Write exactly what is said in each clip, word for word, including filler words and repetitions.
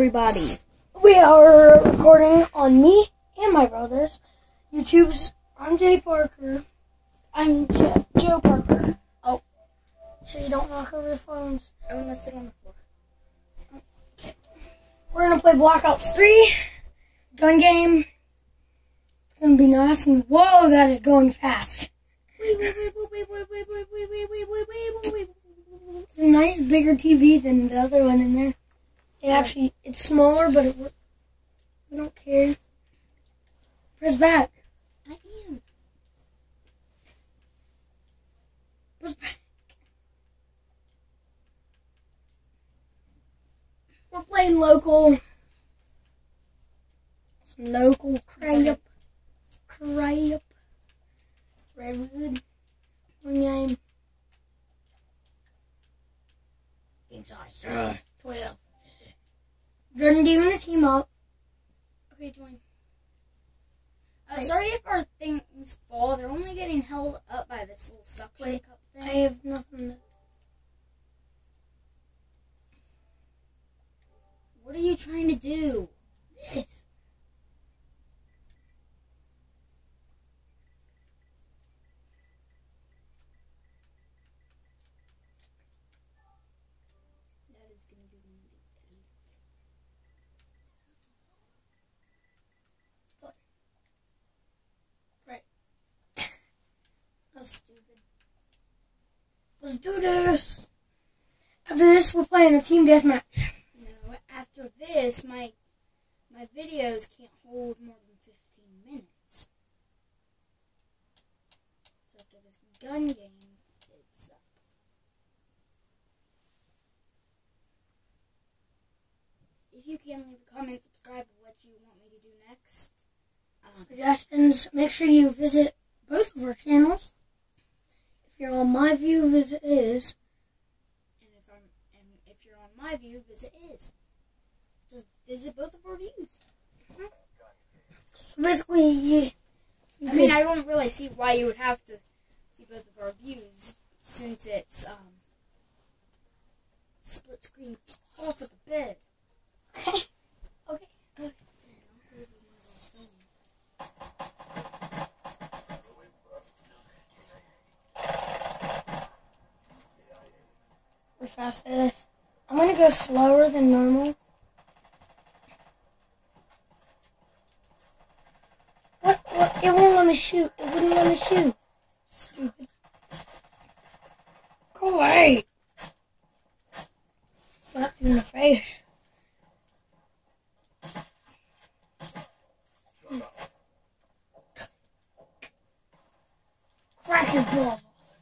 everybody. We are recording on me and my brother's YouTube's. I'm Jay Parker. I'm J- Joe Parker. Oh, so you don't knock over the phones. I'm gonna sit on the floor. Okay. We're gonna play Black Ops three gun game. It's gonna be nice and whoa, that is going fast. It's a nice bigger T V than the other one in there. It actually, it's smaller, but it, we don't care. Press back. I am. Press back. We're playing local. Some local crap. Crap. Redwood. One game. Game size. Uh, twelve. Jordan, do you want to team up? Okay, join. Uh, sorry if our things fall. They're only getting held up by this little suction Wait, cup thing. I have nothing to... What are you trying to do? This. That is going to be one of the Right. That was stupid. Let's do this. After this, we're playing a team deathmatch. No, after this, my my videos can't hold more than fifteen minutes. So after this gun game, it's up. If you can leave a comment, subscribe of what you want me to do next. Um, Suggestions. Make sure you visit both of our channels. If you're on my view, visit his. and if I'm and if you're on my view, visit his. Just visit both of our views. So basically, you, you I mean, could- I don't really see why you would have to see both of our views, since it's um split screen off of the bed. Okay. Okay. Okay. We're fast at this. I'm gonna go slower than normal. What? What? It won't let me shoot. It wouldn't let me shoot. Stupid. Go away. Slap you in the face. Crack your balls.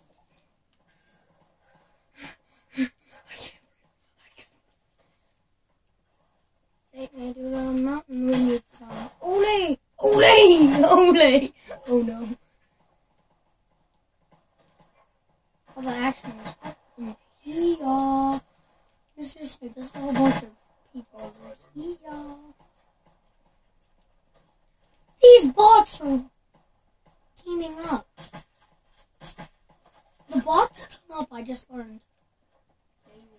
Take me to the mountain when you come. Ole! Ole! Ole! Oh no. All the action is here. Seriously, there's a whole bunch of people over here. These bots are teaming up. The bots team up, I just learned. Yeah, you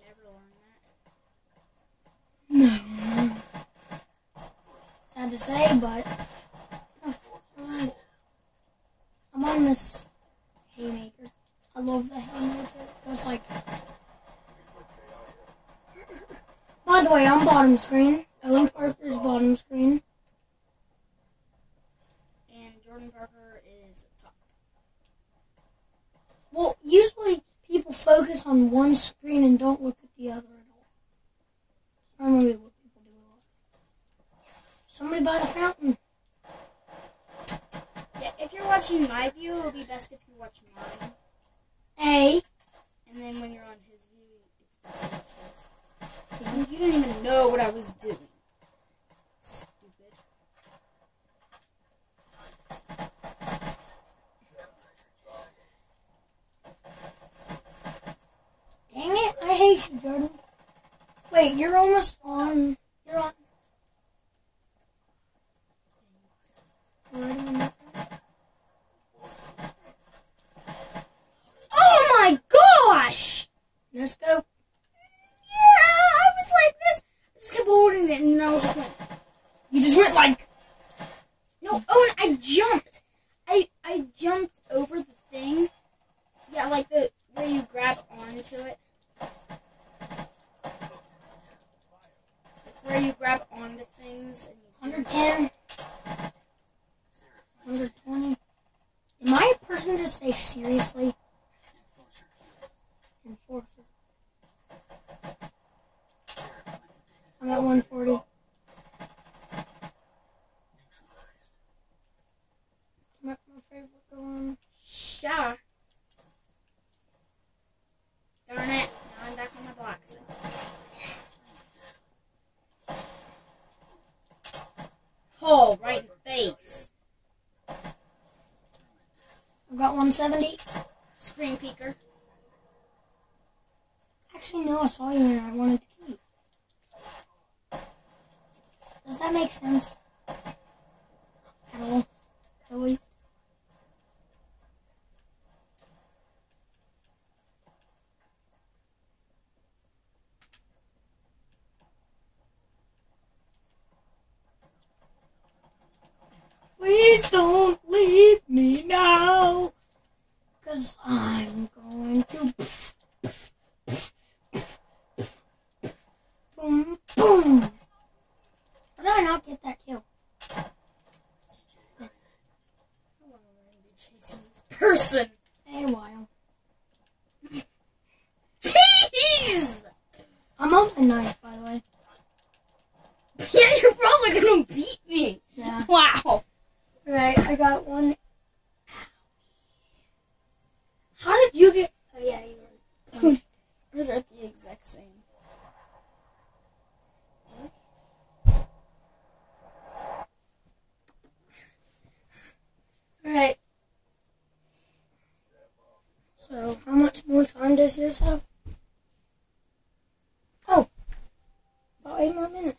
never learn that. No. Sad to say, but oh, I'm on this haymaker. I love the haymaker. It was like. By the way, I'm bottom screen. Owen Parker's bottom screen. And Jordan Parker is top. Well, usually people focus on one screen and don't look at the other at all. That's normally what people do a lot. Somebody by the fountain. Yeah, if you're watching my view, it would be best if you watch mine. A. And then when you're on his view, it's best to watch his. You didn't even know what I was doing. Stupid. Dang it, I hate you, Jordan. Wait, you're almost on. You're on. Already on that one? Oh my gosh! No scope. Yeah, I was like this. I just kept holding it, and no, just went. You just went like. No, oh, I jumped. I I jumped over the thing. Yeah, like the where you grab onto it. Where you grab onto things and you one ten. one twenty. Did my person just say seriously? Enforcer. I'm at one forty. My, my favorite going. Sure. Darn it. Now I'm back on my blocks. Oh, right in the face. I've got one seventy. Screen peeker. Actually, no, I saw you and I wanted to keep. Does that make sense? At all? At least? Please don't leave me now, 'cause I'm going to boom, boom. How did I not get that kill? I want to be chasing this person. Hey, while. Jeez! I'm open knife, by the way. Yeah, you're probably gonna beat me. Yeah. Wow. Right, I got one. How did you get? Oh yeah, you were. Ours are the exact same. Alright. So, how much more time does this have? Oh, about eight more minutes.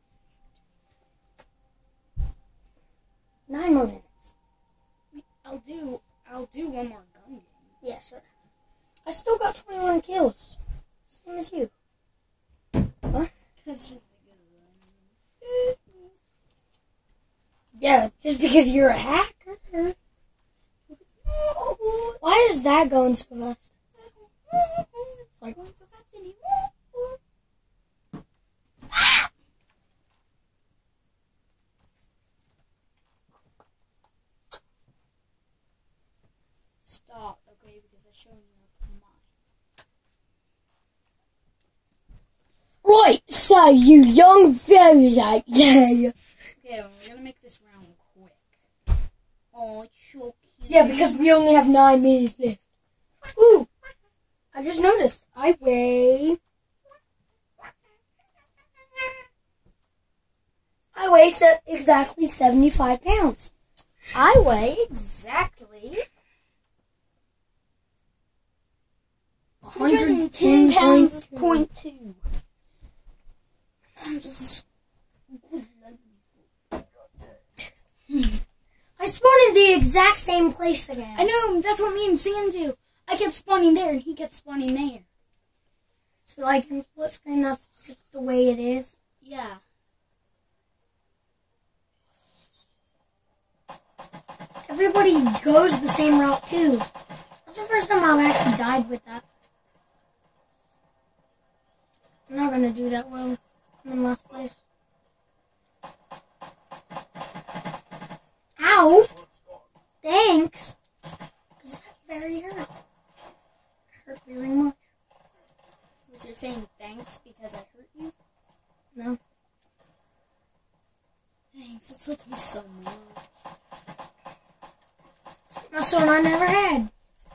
Nine more minutes. I'll do. I'll do one more gun game. Yeah, sure. I still got twenty-one kills. Same as you. Huh? That's just a good one. Yeah, just because you're a hacker. Why is that going so fast? It's like, going so fast anymore. Stop, okay, because they're showing you mine. right, so you young viewers out there. Okay, well, we're gonna make this round quick. Oh, it's so cute. Yeah, because we only have nine minutes left. Ooh, I just noticed. I weigh. I weigh se- exactly seventy-five pounds. I weigh exactly one hundred ten pounds point two. I'm just. I spawned in the exact same place again. I know, that's what me and Sam do. I kept spawning there and he kept spawning there. So, like, in split screen, that's just the way it is. Yeah. Everybody goes the same route, too. That's the first time I've actually died with that. I'm not going to do that well. I'm in last place. Ow! Thanks! Because that very hurt. Hurt very much. Was you saying thanks because I hurt you? No. Thanks, that's like me so much. My son I never had.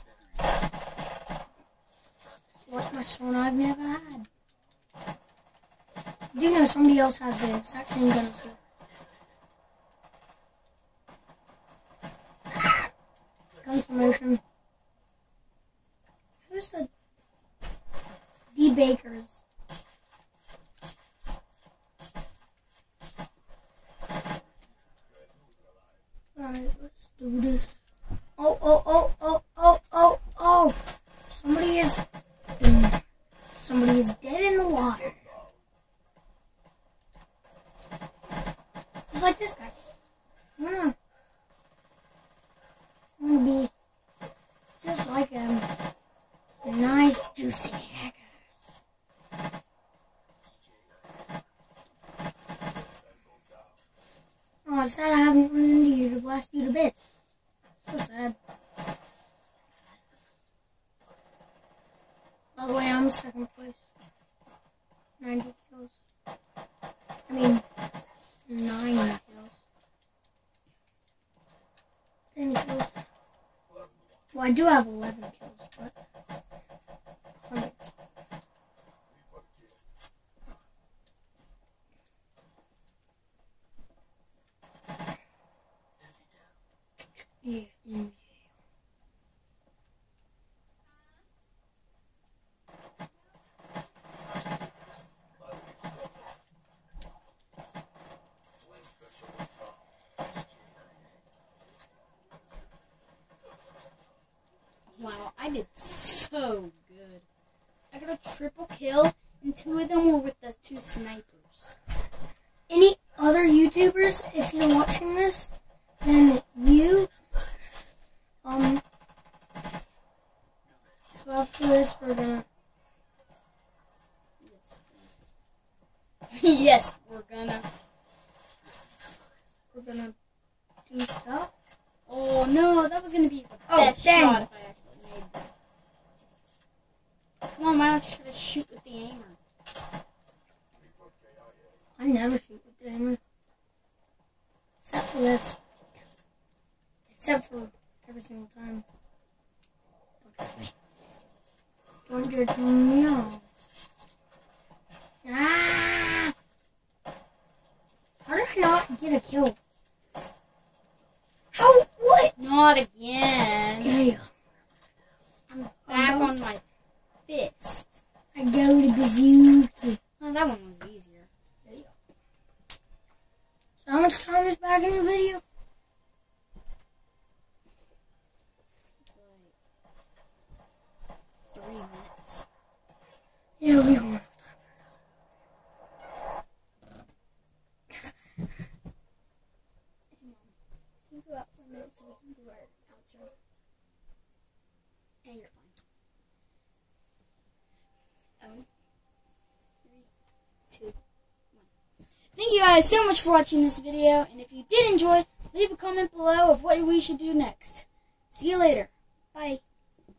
It's like my son I've never had. I do know somebody else has the exact same gun as you. Gun promotion. Who's the D Bakers? Alright, let's do this. Oh, oh, oh, oh, oh, oh, oh. Somebody is... Somebody is dead in the water. like this guy. I wanna, I wanna be just like him. Nice, juicy hackers. Oh, it's sad I haven't run into you to blast you to bits. So sad. By the way, I'm second place. ninety kills. I mean, nine kills. ten kills. Well, I do have eleven kills, but... one hundred. Yeah, yeah. Wow, I did so good. I got a triple kill, and two of them were with the two snipers. Any other YouTubers, if you're watching this, then you, um, so after this, we're gonna, Yes, we're gonna. we're gonna do stuff. Oh no, that was gonna be the Oh, best dang. shot if I actually made that. Come on, why not try to shoot with the aimer? I never shoot with the hammer. Except for this. Except for every single time. Don't judge me. Don't judge me. No. Ah! How did I not get a kill? How? What? Not again. Yeah. I'm back on my fist. I go to bazooka. Oh, that one was easier. So how much time is back in the video? Like three minutes. Yeah, we won. Can you go out for a minute so we can do our outro? And you're fine. Um, three, two, one. Thank you guys so much for watching this video, and if you did enjoy, leave a comment below of what we should do next. See you later. Bye.